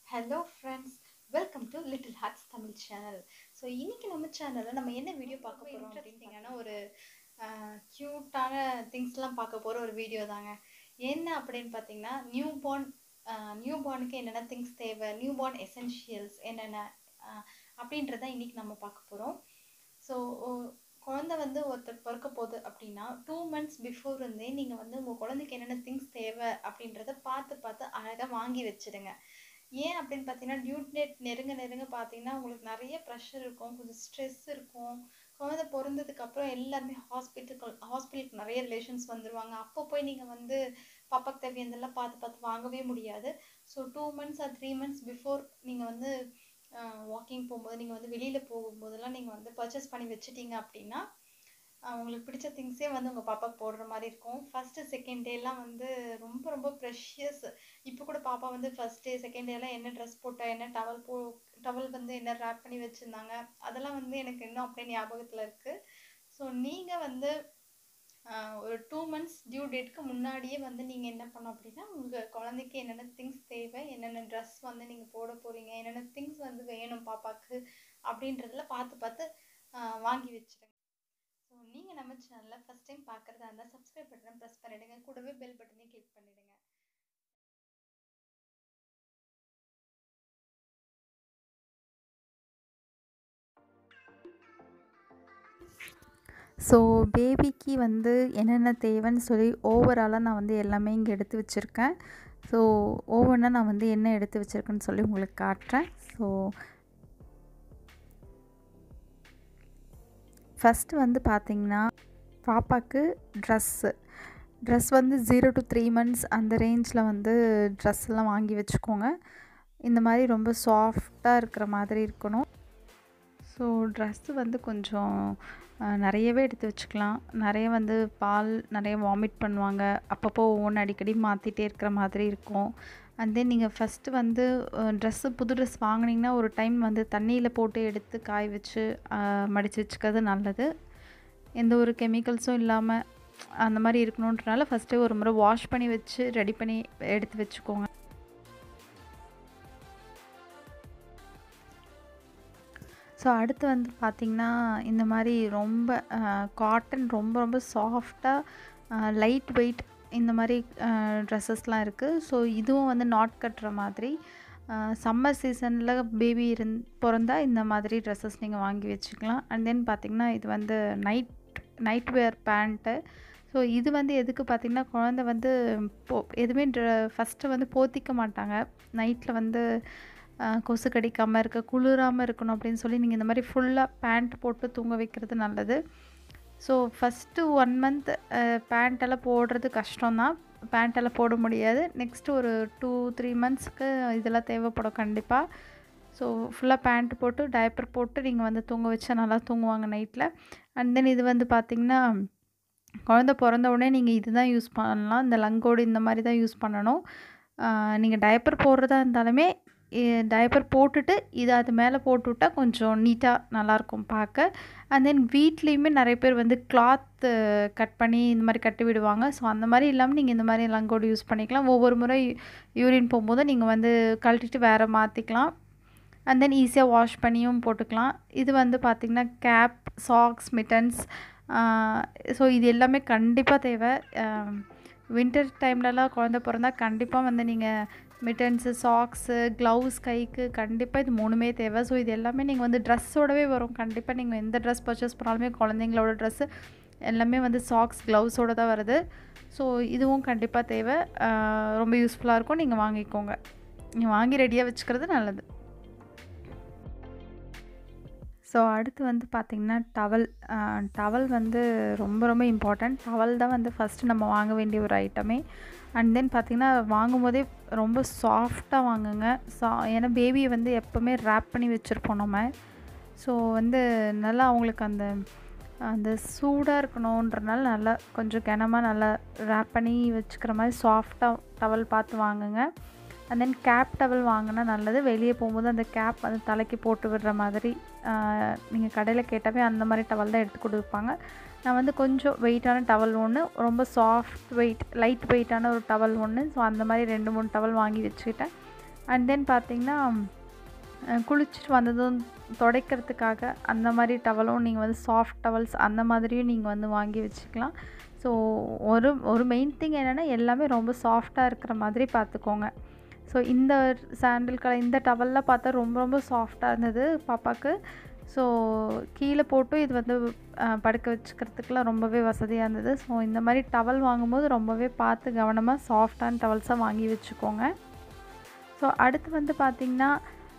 Hello friends, welcome to Little Hearts Tamil channel. So இன்னைக்கு நம்ம சேனல்ல நம்ம என்ன வீடியோ பார்க்க போறோம் அப்படின்னா ஒரு கியூட்டான திங்ஸ்லாம் பார்க்க போற ஒரு வீடியோ தாங்க. என்ன அப்படின்னு பார்த்தீங்கன்னா நியூ பார்னுக்கு என்னென்ன திங்ஸ் தேவை, நியூ பார்ன் எசென்ஷியல்ஸ் என்னென்ன அப்படின்றத இன்னைக்கு நம்ம பார்க்க போறோம். ஸோ குழந்தை வந்து ஒருத்தர் பிறக்க போகுது அப்படின்னா 2 months பிஃபோர் இருந்தே நீங்கள் வந்து உங்கள் குழந்தைக்கு என்னென்ன திங்ஸ் தேவை அப்படின்றத பார்த்து அழகாக வாங்கி வச்சுடுங்க. ஏன் அப்படின்னு பார்த்தீங்கன்னா டியூ டேட் நெருங்க பார்த்தீங்கன்னா உங்களுக்கு நிறைய ப்ரெஷர் இருக்கும், கொஞ்சம் ஸ்ட்ரெஸ் இருக்கும். குழந்தை பிறந்ததுக்கப்புறம் எல்லாருமே ஹாஸ்பிட்டலுக்கு நிறைய ரிலேஷன்ஸ் வந்துடுவாங்க. அப்போ போய் நீங்கள் வந்து பாப்பாக்கு தேவையானதெல்லாம் பார்த்து வாங்கவே முடியாது. So 2 months or 3 months before நீங்கள் வந்து வாக்கிங் போகும்போது, நீங்கள் வந்து வெளியில் போகும்போதெல்லாம் நீங்கள் வந்து பர்ச்சேஸ் பண்ணி வச்சுட்டீங்க அப்படின்னா உங்களுக்கு பிடிச்ச திங்ஸே வந்து உங்கள் பாப்பாவுக்கு போடுற மாதிரி இருக்கும். ஃபஸ்ட்டு செகண்ட் டேலாம் வந்து ரொம்ப ப்ரெஷியஸ். இப்போ கூட பாப்பா வந்து ஃபஸ்ட் டே செகண்ட் டேலாம் என்ன ட்ரெஸ் போட்டா, என்ன டவல் வந்து என்ன ரேப் பண்ணி வச்சுருந்தாங்க, அதெல்லாம் வந்து எனக்கு இன்னும் அப்படியே ஞாபகத்தில் இருக்குது. ஸோ நீங்கள் வந்து ஒரு 2 months டியூ டேட்டுக்கு முன்னாடியே வந்து நீங்கள் என்ன பண்ணணும் அப்படின்னா உங்கள் குழந்தைக்கு என்னென்ன திங்ஸ் தேவை, என்னென்ன ட்ரெஸ் வந்து நீங்கள் போட போகிறீங்க, என்னென்ன திங்ஸ் வந்து வேணும் பாப்பாவுக்கு அப்படின்றதுல பார்த்து வாங்கி வச்சுருங்க. ஸோ நீங்கள் நம்ம சேனலில் ஃபஸ்ட் டைம் பார்க்குறதா இருந்தால் சப்ஸ்கிரைப் பட்டனை ப்ரெஸ் பண்ணிவிடுங்க, கூடவே பெல் பட்டனையும் கிளிக் பண்ணிவிடுங்க. ஸோ பேபிக்கு வந்து என்னென்ன தேவைன்னு சொல்லி ஓவராலாக நான் வந்து எல்லாமே இங்கே எடுத்து வச்சுருக்கேன். ஸோ ஒவ்வொன்றா நான் வந்து என்ன எடுத்து வச்சுருக்கேன்னு சொல்லி உங்களுக்கு காட்டுறேன். ஸோ ஃபஸ்ட்டு வந்து பார்த்திங்கன்னா பாப்பாவுக்கு ட்ரெஸ் வந்து 0 to 3 months அந்த ரேஞ்சில் வந்து ட்ரெஸ்லாம் வாங்கி வச்சுக்கோங்க. இந்த மாதிரி ரொம்ப சாஃப்டாக இருக்கிற மாதிரி இருக்கணும். ஸோ ட்ரெஸ்ஸு வந்து கொஞ்சம் நிறையவே எடுத்து வச்சுக்கலாம். நிறைய வந்து நிறைய வாமிட் பண்ணுவாங்க, அப்பப்போ ஒவ்வொன்று அடிக்கடி மாற்றிட்டே இருக்கிற மாதிரி இருக்கும். அண்ட் தென் நீங்கள் ஃபஸ்ட்டு வந்து புது ட்ரெஸ் வாங்கினீங்கன்னா ஒரு டைம் வந்து தண்ணியில் போட்டு எடுத்து காய வச்சு மடித்து வச்சுக்கிறது நல்லது. எந்த ஒரு கெமிக்கல்ஸும் இல்லாமல் அந்த மாதிரி இருக்கணுன்றனால ஃபஸ்ட்டே ஒரு முறை வாஷ் பண்ணி வச்சு ரெடி பண்ணி எடுத்து வச்சுக்கோங்க. ஸோ அடுத்து வந்து பார்த்திங்கன்னா இந்த மாதிரி ரொம்ப காட்டன் ரொம்ப சாஃப்டாக லைட் வெயிட் இந்த மாதிரி ட்ரெஸ்ஸஸ்லாம் இருக்குது. ஸோ இதுவும் வந்து நாட் கட்டுற மாதிரி சம்மர் சீசனில் பேபி பிறந்தா இந்த மாதிரி ட்ரெஸ்ஸஸ் நீங்கள் வாங்கி வச்சுக்கலாம். அண்ட் தென் பார்த்திங்கன்னா இது வந்து நைட் வேர் பேண்ட்டு. ஸோ இது வந்து எதுக்கு பார்த்திங்கன்னா குழந்தை வந்து எதுவுமே ஃபஸ்ட்டு வந்து போத்திக்க மாட்டாங்க. நைட்டில் வந்து கொசு கடிக்காமல் குளிராமல் இருக்கணும் அப்படின்னு சொல்லி நீங்கள் இந்த மாதிரி ஃபுல்லாக பேண்ட் போட்டு தூங்க வைக்கிறது நல்லது. ஸோ ஃபஸ்ட்டு 1 month பேண்ட்டெல்லாம் போடுறது கஷ்டம்தான், பேண்ட்டெல்லாம் போட முடியாது. நெக்ஸ்ட்டு ஒரு 2-3 monthsக்கு இதெல்லாம் தேவைப்படும் கண்டிப்பாக. ஸோ ஃபுல்லாக பேண்ட் போட்டு டைப்பர் போட்டு நீங்கள் வந்து தூங்க வச்சா நல்லா தூங்குவாங்க நைட்டில். அண்ட் தென் இது வந்து பார்த்திங்கன்னா குழந்த பிறந்த உடனே நீங்கள் இது தான் யூஸ் பண்ணலாம், இந்த லங்கோடு இந்த மாதிரி தான் யூஸ் பண்ணணும். நீங்கள் டைப்பர் போடுறதா இருந்தாலுமே டைப்பர் போட்டுட்டு இது அது மேலே போட்டுவிட்டா கொஞ்சம் நீட்டாக நல்லாயிருக்கும் பார்க்க. அண்ட் தென் வீட்லேயுமே நிறைய பேர் வந்து கிளாத்து கட் பண்ணி இந்த மாதிரி கட்டி விடுவாங்க. ஸோ அந்த மாதிரி இல்லாமல் நீங்கள் இந்த மாதிரி லங்கோடு யூஸ் பண்ணிக்கலாம். ஒவ்வொரு முறை யூரின் போகும்போது நீங்கள் வந்து கழட்டிட்டு வேறு மாற்றிக்கலாம். அண்ட் தென் ஈஸியாக வாஷ் பண்ணியும் போட்டுக்கலாம். இது வந்து பார்த்திங்கன்னா கேப், சாக்ஸ், மிட்டன்ஸ். ஸோ இது எல்லாமே கண்டிப்பாக தேவை. வின்டர் டைம்லலாம் குழந்த பிறந்தா கண்டிப்பாக வந்து நீங்கள் மிட்டன்ஸு, சாக்ஸு, க்ளவுஸ் கைக்கு கண்டிப்பாக இது 3மே தேவை. ஸோ இது எல்லாமே நீங்கள் வந்து ட்ரெஸ்ஸோடவே வரும். கண்டிப்பாக நீங்கள் எந்த ட்ரெஸ் பர்ச்சேஸ் பண்ணாலுமே குழந்தைங்களோட ட்ரெஸ்ஸு எல்லாமே வந்து சாக்ஸ், க்ளவுஸோடு தான் வருது. ஸோ இதுவும் கண்டிப்பாக தேவை, ரொம்ப யூஸ்ஃபுல்லாக இருக்கும். நீங்கள் வாங்கிக்கோங்க, நீங்கள் வாங்கி ரெடியாக வச்சுக்கிறது நல்லது. ஸோ அடுத்து வந்து பார்த்திங்கன்னா டவல் வந்து ரொம்ப இம்பார்ட்டண்ட். டவல் தான் வந்து ஃபஸ்ட்டு நம்ம வாங்க வேண்டிய ஒரு ஐட்டமே. அண்ட் தென் பார்த்திங்கன்னா வாங்கும்போதே ரொம்ப சாஃப்டாக வாங்குங்க. ஏன்னா பேபியை வந்து எப்போவுமே ரேப் பண்ணி வச்சுருப்போம் நம்ம. ஸோ வந்து நல்லா அவங்களுக்கு அந்த சூடாக இருக்கணுன்றனால நல்லா கொஞ்சம் கனமாக நல்லா ரேப் பண்ணி வச்சுக்கிற மாதிரி சாஃப்டாக டவல் பார்த்து வாங்குங்க. அண்ட் தென் கேப் டவல் வாங்கினா நல்லது. வெளியே போகும்போது அந்த கேப் வந்து தலைக்கு போட்டு விடுற மாதிரி நீங்கள் கடையில் கேட்டாவே அந்த மாதிரி டவல் தான் எடுத்து கொடுப்பாங்க. நான் வந்து கொஞ்சம் வெயிட்டான டவல் ஒன்று, ரொம்ப லைட் வெயிட்டான ஒரு டவல் ஒன்று. ஸோ அந்த மாதிரி 2-3 டவல் வாங்கி வச்சுக்கிட்டேன். அண்ட் தென் பார்த்திங்கன்னா குளிச்சுட்டு வந்ததும் துடைக்கிறதுக்காக அந்த மாதிரி டவலும் நீங்கள் வந்து சாஃப்ட் டவல்ஸ் அந்த மாதிரியும் நீங்கள் வந்து வாங்கி வச்சுக்கலாம். ஸோ ஒரு மெயின் திங் என்னென்னா எல்லாமே ரொம்ப சாஃப்டாக இருக்கிற மாதிரி பார்த்துக்கோங்க. ஸோ இந்த சாண்டில் கலர் இந்த டவல்லாம் பார்த்தா ரொம்ப ரொம்ப சாஃப்டாக இருந்தது பாப்பாவுக்கு. ஸோ கீழே போட்டு இது வந்து படுக்க வச்சுக்கிறதுக்குலாம் ரொம்பவே வசதியாக இருந்தது. ஸோ இந்த மாதிரி டவல் வாங்கும்போது ரொம்பவே பார்த்து கவனமாக சாஃப்டான டவல்ஸாக வாங்கி வச்சுக்கோங்க. ஸோ அடுத்து வந்து பார்த்திங்கன்னா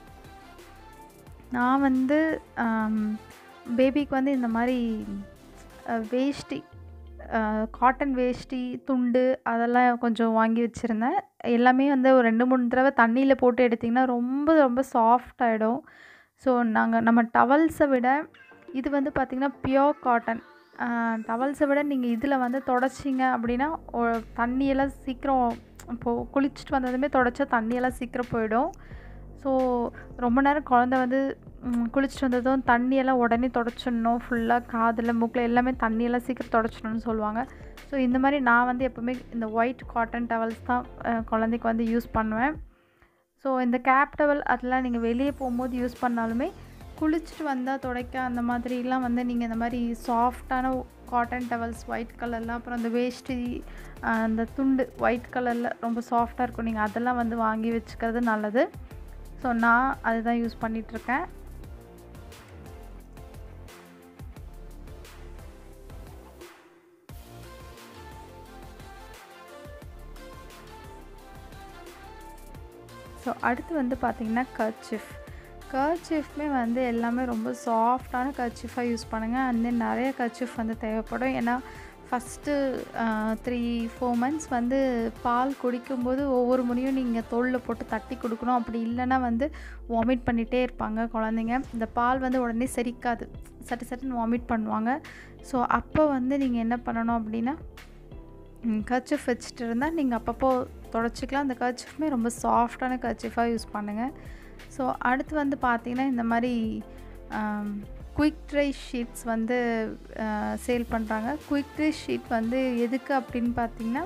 நான் வந்து பேபிக்கு வந்து இந்த மாதிரி வேஷ்டி, காட்டன் வேஷ்டி, துண்டு அதெல்லாம் கொஞ்சம் வாங்கி வச்சுருந்தேன். எல்லாமே வந்து ஒரு 2-3 தடவை தண்ணியில் போட்டு எடுத்திங்கன்னா ரொம்ப ரொம்ப சாஃப்ட் ஆகிடும். ஸோ நம்ம டவல்ஸை விட இது வந்து பார்த்திங்கன்னா பியோர் காட்டன் டவல்ஸை விட நீங்கள் இதில் வந்து துடைச்சிங்க அப்படின்னா தண்ணியெல்லாம் சீக்கிரம் இப்போது குளிச்சுட்டு வந்ததுமே துடைச்சா தண்ணியெல்லாம் சீக்கிரம் போயிடும். ஸோ ரொம்ப நேரம் குழந்த வந்து குளிச்சுட்டு வந்ததும் தண்ணியெல்லாம் உடனே துடைச்சிடணும். ஃபுல்லாக காதில் மூக்கில் எல்லாமே தண்ணியெல்லாம் சீக்கிரம் துடைச்சிடணும்னு சொல்லுவாங்க. ஸோ இந்த மாதிரி நான் வந்து எப்போவுமே இந்த ஒயிட் காட்டன் டவல்ஸ் தான் குழந்தைக்கு வந்து யூஸ் பண்ணுவேன். ஸோ இந்த கேப் டவல் அதெல்லாம் நீங்கள் வெளியே போகும்போது யூஸ் பண்ணாலுமே குளிச்சுட்டு வந்தால் துடைக்க அந்த மாதிரிலாம் வந்து நீங்கள் இந்த மாதிரி சாஃப்டான காட்டன் டவல்ஸ் ஒயிட் கலர்லாம், அப்புறம் அந்த வேஷ்டி அந்த துண்டு ஒயிட் கலரில் ரொம்ப சாஃப்டாக இருக்கும், நீங்கள் அதெல்லாம் வந்து வாங்கி வச்சுக்கிறது நல்லது. ஸோ நான் அதுதான் யூஸ் பண்ணிகிட்ருக்கேன். ஸோ அடுத்து வந்து பார்த்திங்கன்னா கர்ச்சீஃப்மே வந்து எல்லாமே ரொம்ப சாஃப்டான கர்ச்சீஃபாக யூஸ் பண்ணுங்கள். அண்ட் தென் நிறைய கர்ச்சீஃப் வந்து தேவைப்படும். ஏன்னா ஃபஸ்ட்டு 3-4 months வந்து பால் குடிக்கும்போது ஒவ்வொரு முறையும் நீங்கள் தோளில் போட்டு தட்டி கொடுக்கணும். அப்படி இல்லைன்னா வந்து வாமிட் பண்ணிகிட்டே இருப்பாங்க குழந்தைங்க. இந்த பால் வந்து உடனே செரிக்காது, சட்டுன்னு வாமிட் பண்ணுவாங்க. ஸோ அப்போ வந்து நீங்கள் என்ன பண்ணணும் அப்படின்னா கர்ச்சீஃப் வச்சுட்டு இருந்தால் நீங்கள் அப்பப்போ துடைச்சிக்கலாம். அந்த கர்ச்சீஃப்மே ரொம்ப சாஃப்டான கர்ச்சீஃபாக யூஸ் பண்ணுங்கள். ஸோ அடுத்து வந்து பார்த்திங்கன்னா இந்த மாதிரி குயிக் ட்ரை ஷீட்ஸ் வந்து சேல் பண்ணுறாங்க. குயிக் ட்ரை ஷீட் வந்து எதுக்கு அப்படின்னு பார்த்திங்கன்னா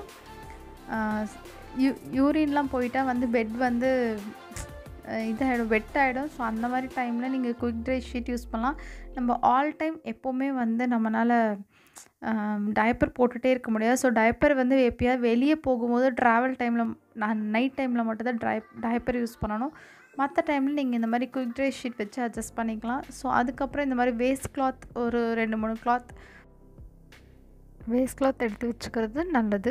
யூரின்லாம் போயிட்டால் வந்து பெட் வந்து இதாகிடும், வெட் ஆகிடும். ஸோ அந்த மாதிரி டைமில் நீங்கள் குயிக் ட்ரை ஷீட் யூஸ் பண்ணலாம். நம்ம ஆல் டைம் எப்போவுமே வந்து நம்மளால் டைப்பர் போட்டுகிட்டே இருக்க முடியாது. ஸோ டைப்பர் வந்து எப்போயாவது வெளியே போகும்போது ட்ராவல் டைமில் நைட் டைமில் மட்டும்தான் டைப்பர் யூஸ் பண்ணணும். மற்ற டைமில் நீங்கள் இந்த மாதிரி குயிக் ட்ரை ஷீட் வச்சு அட்ஜஸ்ட் பண்ணிக்கலாம். ஸோ அதுக்கப்புறம் இந்த மாதிரி வேஸ்ட் கிளாத் ஒரு 2-3 வேஸ்ட் கிளாத் எடுத்து வச்சுக்கிறது நல்லது.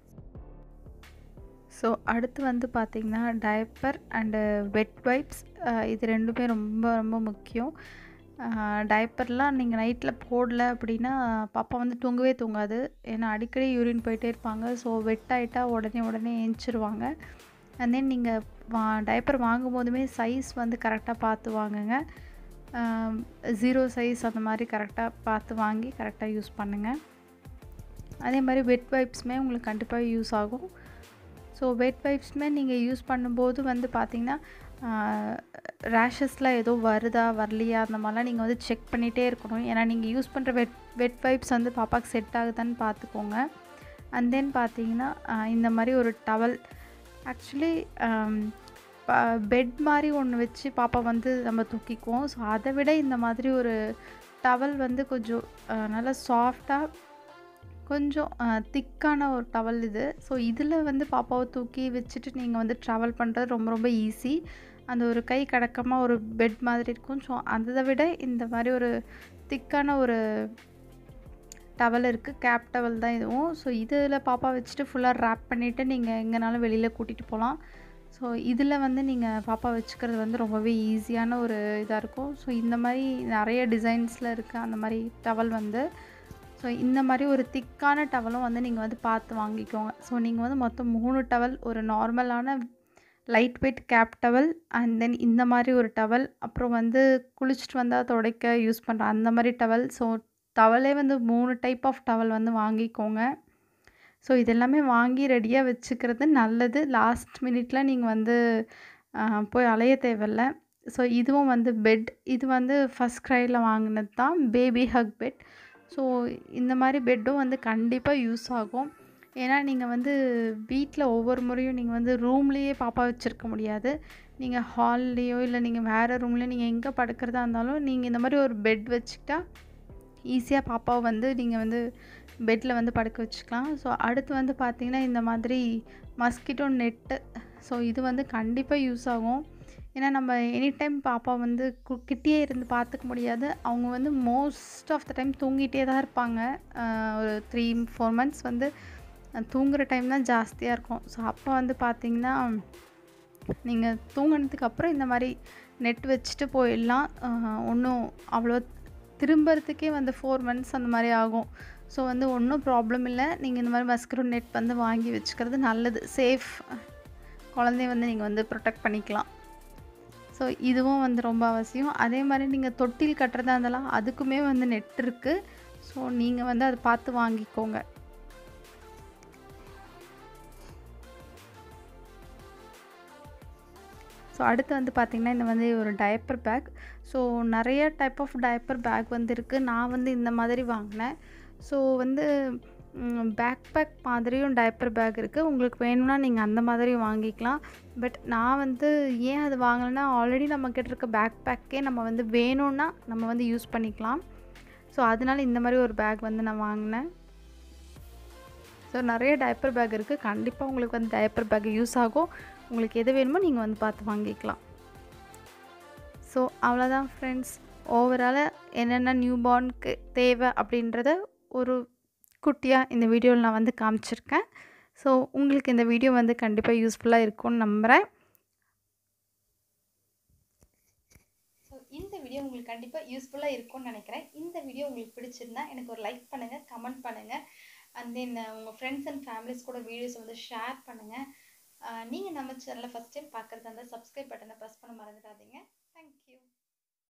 ஸோ அடுத்து வந்து பார்த்திங்கன்னா டைப்பர் அண்டு வெட் வைப்ஸ், இது ரெண்டுமே ரொம்ப ரொம்ப முக்கியம். டைப்பர்லாம் நீங்கள் நைட்டில் போடல அப்படின்னா பாப்பா வந்து தூங்கவே தூங்காது. ஏன்னா அடிக்கடி யூரின் போயிட்டே இருப்பாங்க. ஸோ வெட் ஆகிட்டா உடனே ஏஞ்சிருவாங்க. அண்ட் தென் நீங்கள் டைப்பர் வாங்கும் போதுமே சைஸ் வந்து கரெக்டாக பார்த்து வாங்குங்க. 0 சைஸ் அந்த மாதிரி கரெக்டாக பார்த்து வாங்கி கரெக்டாக யூஸ் பண்ணுங்கள். அதே மாதிரி வெட் வைப்ஸுமே உங்களுக்கு கண்டிப்பாக யூஸ் ஆகும். ஸோ வெட் வைப்ஸுமே நீங்கள் யூஸ் பண்ணும்போது வந்து பார்த்திங்கன்னா ரேஷஸ்லாம் ஏதோ வருதா வரலையா அந்த மாதிரிலாம் நீங்கள் வந்து செக் பண்ணிகிட்டே இருக்கணும். ஏன்னா நீங்கள் யூஸ் பண்ணுற வெட் வைப்ஸ் வந்து பாப்பாவுக்கு செட் ஆகுதான்னு பார்த்துக்கோங்க. அண்ட் தென் பார்த்திங்கன்னா இந்த மாதிரி ஒரு டவல், ஆக்சுவலி பெட் மாதிரி ஒன்று வச்சு பாப்பா வந்து நம்ம தூக்கிக்குவோம். ஸோ அதை விட இந்த மாதிரி ஒரு டவல் வந்து கொஞ்சம் நல்லா சாஃப்டாக கொஞ்சம் திக்கான ஒரு டவல் இது. ஸோ இதில் வந்து பாப்பாவை தூக்கி வச்சுட்டு நீங்கள் வந்து ட்ராவல் பண்ணுறது ரொம்ப ரொம்ப ஈஸி. அந்த ஒரு கை கடக்கமாக ஒரு பெட் மாதிரி இருக்கும். ஸோ அதை விட இந்த மாதிரி ஒரு திக்கான ஒரு டவல் இருக்குது, கேப் டவல் தான் இதுவும். ஸோ இதில் பாப்பா வச்சுட்டு ஃபுல்லாக ரேப் பண்ணிவிட்டு நீங்கள் எங்கேனாலும் வெளியில் கூட்டிகிட்டு போகலாம். ஸோ இதில் வந்து நீங்கள் பாப்பா வச்சுக்கிறது வந்து ரொம்பவே ஈஸியான ஒரு இதாக இருக்கும். ஸோ இந்த மாதிரி நிறைய டிசைன்ஸில் இருக்குது அந்த மாதிரி டவல் வந்து. ஸோ இந்த மாதிரி ஒரு திக்கான டவலும் வந்து நீங்கள் வந்து பார்த்து வாங்கிக்கோங்க. ஸோ நீங்கள் வந்து மொத்தம் 3 டவல், ஒரு நார்மலான light weight cap towel, and then இந்த மாதிரி ஒரு டவல், அப்புறம் வந்து குளிச்சுட்டு வந்தால் துடைக்க யூஸ் பண்ணுற அந்த மாதிரி டவல். ஸோ டவலே வந்து 3 டைப் ஆஃப் டவல் வந்து வாங்கிக்கோங்க. ஸோ இதெல்லாமே வாங்கி ரெடியாக வச்சுக்கிறது நல்லது. லாஸ்ட் மினிட்ல நீங்கள் வந்து போய் அலைய தேவையில்ல. ஸோ இதுவும் வந்து பெட், இது வந்து ஃபஸ்ட் க்ரையில் வாங்கினது தான், பேபி ஹக் பெட். ஸோ இந்த மாதிரி பெட்டும் வந்து கண்டிப்பாக யூஸ் ஆகும். ஏன்னா நீங்கள் வந்து வீட்டில் ஒவ்வொரு முறையும் நீங்கள் வந்து ரூம்லேயே பாப்பா வச்சுருக்க முடியாது. நீங்கள் ஹால்லேயோ இல்லை நீங்கள் வேறு ரூம்லேயோ நீங்கள் எங்கே படுக்கிறதா இருந்தாலும் நீங்கள் இந்த மாதிரி ஒரு பெட் வச்சுக்கிட்டா ஈஸியாக பாப்பாவை வந்து நீங்கள் வந்து பெட்டில் வந்து படுக்க வச்சுக்கலாம். ஸோ அடுத்து வந்து பார்த்திங்கன்னா இந்த மாதிரி மஸ்கிட்டோ நெட்டு. ஸோ இது வந்து கண்டிப்பாக யூஸ் ஆகும். ஏன்னா நம்ம எனி டைம் பாப்பா வந்து கிட்டேயே இருந்து பார்த்துக்க முடியாது. அவங்க வந்து மோஸ்ட் ஆஃப் த டைம் தூங்கிட்டே தான் இருப்பாங்க. ஒரு 3-4 மந்த்ஸ் வந்து தூங்குகிற டைம் தான் ஜாஸ்தியாக இருக்கும். ஸோ அப்போ வந்து பார்த்திங்கன்னா நீங்கள் தூங்கினதுக்கு அப்புறம் இந்த மாதிரி நெட் வச்சுட்டு போயிடலாம். ஒன்றும் அவ்வளோ திரும்புறதுக்கே வந்து 4 மந்த்ஸ் அந்த மாதிரி ஆகும். ஸோ வந்து ஒன்றும் ப்ராப்ளம் இல்லை. நீங்கள் இந்த மாதிரி மஸ்கிட்டோ நெட் வந்து வாங்கி வச்சுக்கிறது நல்லது. சேஃப். குழந்தைய வந்து நீங்கள் வந்து ப்ரொடெக்ட் பண்ணிக்கலாம். ஸோ இதுவும் வந்து ரொம்ப அவசியம். அதே மாதிரி நீங்கள் தொட்டில் கட்டுறதா இருந்தாலும் அதுக்குமே வந்து நெட் இருக்குது. ஸோ நீங்கள் வந்து அதை பார்த்து வாங்கிக்கோங்க. ஸோ அடுத்து வந்து பார்த்திங்கன்னா இந்த வந்து ஒரு டயப்பர் பேக். ஸோ நிறைய டைப் ஆஃப் டயப்பர் பேக் வந்து இருக்குது. நான் வந்து இந்த மாதிரி வாங்கினேன். ஸோ வந்து பேக் பேக் மாதிரியும் டயப்பர் பேக் இருக்குது. உங்களுக்கு வேணும்னா நீங்கள் அந்த மாதிரி வாங்கிக்கலாம். பட் நான் வந்து ஏன் அது வாங்கலைன்னா ஆல்ரெடி நம்மக்கிட்ட இருக்க பேக் பேக்கே நம்ம வந்து வேணும்னா நம்ம வந்து யூஸ் பண்ணிக்கலாம். ஸோ அதனால இந்த மாதிரி ஒரு பேக் வந்து நான் வாங்கினேன். ஸோ நிறைய டயப்பர் பேக் இருக்குது. கண்டிப்பாக உங்களுக்கு வந்து டயப்பர் பேக் யூஸ் ஆகும். உங்களுக்கு எது வேணுமோ நீங்கள் வந்து பார்த்து வாங்கிக்கலாம். ஸோ அவ்வளோதான் ஃப்ரெண்ட்ஸ். ஓவராலாக என்னென்ன நியூ பார்னுக்கு தேவை அப்படின்றத ஒரு குட்டியாக இந்த வீடியோவில் நான் வந்து காமிச்சிருக்கேன். ஸோ உங்களுக்கு இந்த வீடியோ வந்து கண்டிப்பாக யூஸ்ஃபுல்லாக இருக்கும்னு நம்புகிறேன். ஸோ இந்த வீடியோ உங்களுக்கு கண்டிப்பாக யூஸ்ஃபுல்லாக இருக்கும்னு நினைக்கிறேன். இந்த வீடியோ உங்களுக்கு பிடிச்சிருந்தா எனக்கு ஒரு லைக் பண்ணுங்கள், கமெண்ட் பண்ணுங்கள். அண்ட் தென் உங்கள் ஃப்ரெண்ட்ஸ் அண்ட் ஃபேமிலிஸ் கூட வீடியோஸ் வந்து ஷேர் பண்ணுங்கள். நீங்கள் நம்ம சேனலை ஃபஸ்ட் டைம் பார்க்குறதா இருந்தால் சப்ஸ்கிரைப் பட்டனை ப்ரெஸ் பண்ண மறந்துடாதீங்க.